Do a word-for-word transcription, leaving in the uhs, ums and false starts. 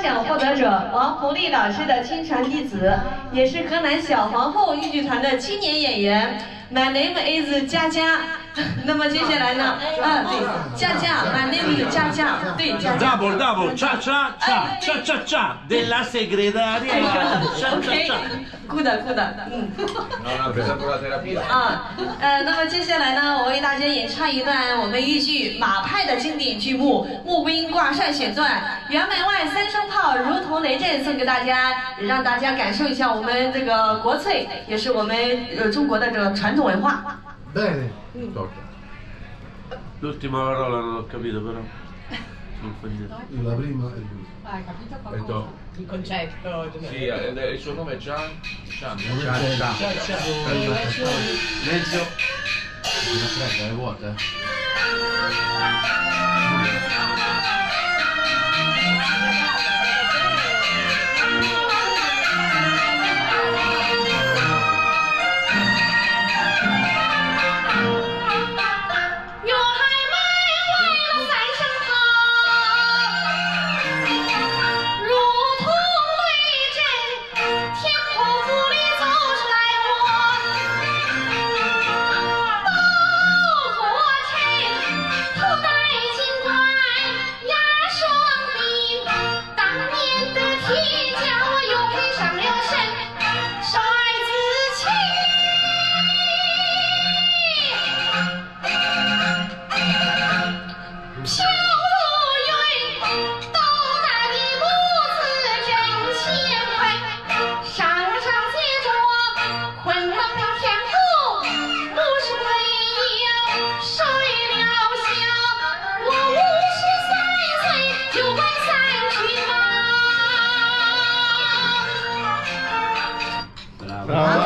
奖获得者王红丽老师的亲传弟子，也是河南小皇后豫剧团的青年演员。My name is 佳佳。那么接下来呢？啊，对，佳佳 ，My name is 佳佳，对，佳佳。 Double double cha cha cha cha cha cha della segretaria. OK，good good， 嗯。啊，呃，那么接下来呢，我为大家演唱一段我们豫剧马派的经典剧目《募兵挂帅选传》，辕门外三声炮，如同雷震，送给大家，让大家感受一下我们这个国粹，也是我们呃中国的这个传统文化。 Bene. L'ultima parola non ho capito però. La prima è lui. Hai capito qualcosa? Il concetto. Sì, il suo nome è Gian. Gian. Gian. Gian. Mezzo. Una fredda, è vuota. 好。